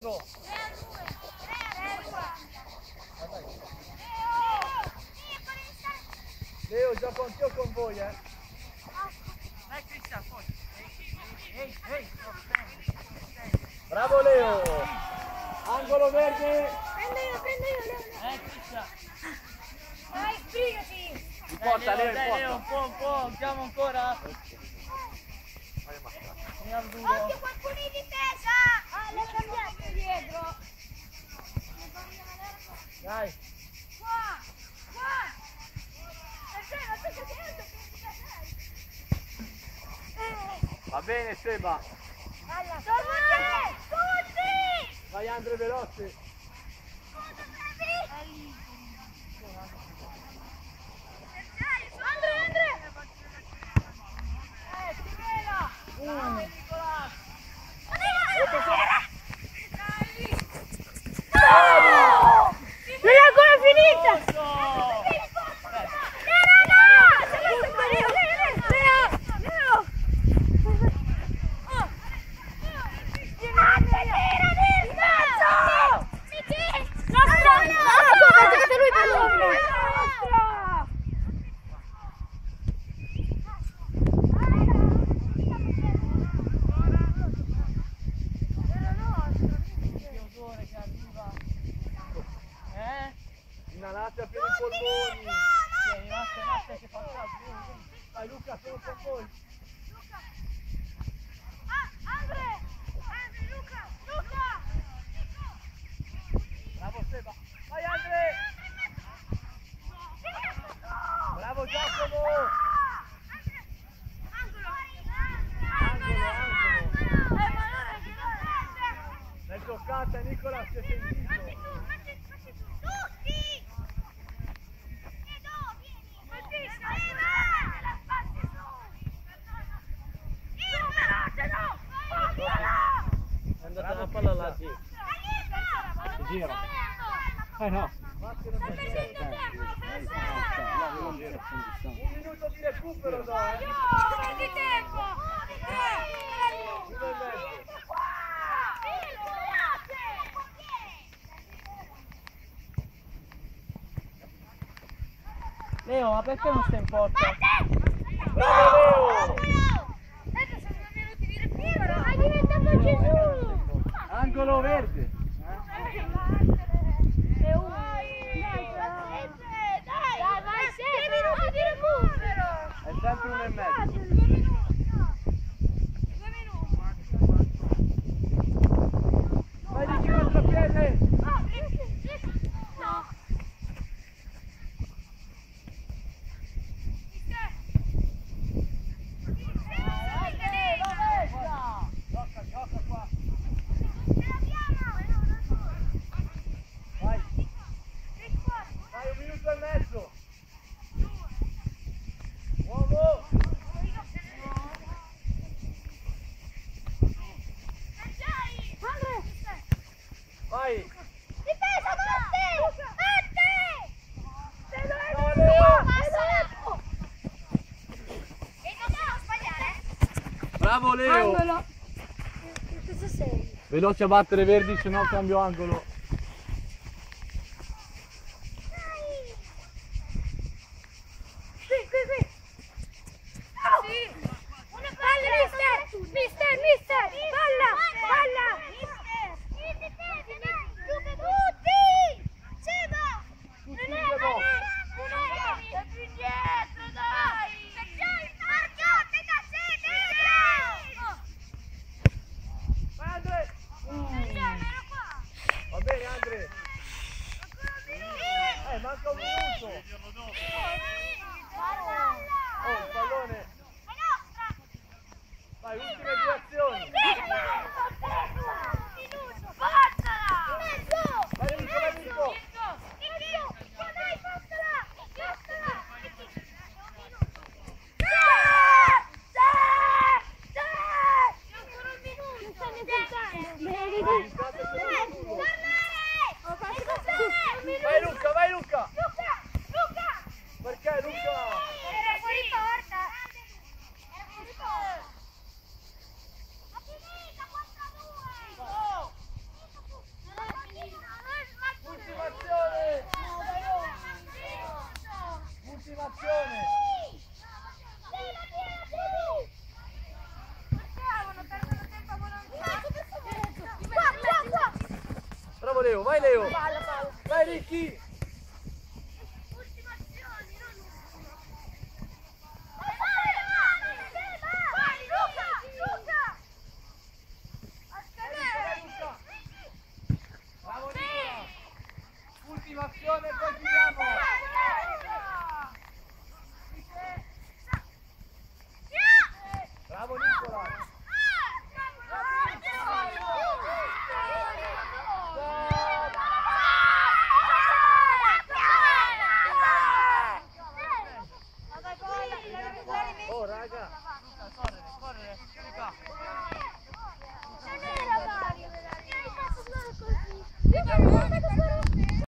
Leo, gioco anch'io con voi, eh. Dai Cristian, poi. Ehi. Bravo Leo. Angolo verde. Prendo io, Leo. Cristian. Dai, sbrigati. Mi porta Leo, Dai, Leo, porta. un po', andiamo ancora. Andiamo duro. Occhio, qualcuno in difesa. Ah, l'ho cambiato dietro. Dai. Qua. Va bene Seba. Tutti! Vai Andre veloce. Non è ancora finita! Inalate a pieni polmoni. Vieni, Nastia che fa il calcio. Vai Luca, sono con voi. Luca! Bravo Seba. Vai Andre. Bravo Giacomo. L'hai toccata Nicola, si è sentito. È andata la palla là, sì. Gira. No. Un minuto di recupero dai. Di tempo! 1 e mezzo. Leo, ma perché non stai in porta? Bravo Leo. Sono minuti di recupero! Hai diventato Gesù! Angolo verde. Dai, vai, 6 minuti di recupero! È sempre 1 e mezzo. 2 minuti! Vai di contropiede. No! Gioca qua. Vai. Vai 1 minuto e mezzo. Uomo. Vai. Difesa, Bravo Leo. Cosa sei? Veloce a battere Verdi, se no cambio angolo. Qui. Sì. Una palla, mister, palla. Tutti! Seba! Non è più indietro, dai! Marchiotte, cassette! Vai Andre. Va bene Andre. Manca 1 minuto. Oh, il pallone. Vai, ultime 2 azioni. Forza! Vai Nico. Dai, passala! Ancora un minuto! Vai Luca. Perché Luca? Era fuori porta! Ha finito, 4-2! Leo, vai Leo. Palla, palla. Vai Ricky. Ultima azione, non... Bravo Nicola. Ultima azione e poi chiudiamo. Bravo Nicola. Oh raga. Correre, correre. Luca. Non era Mario, hai fatto così.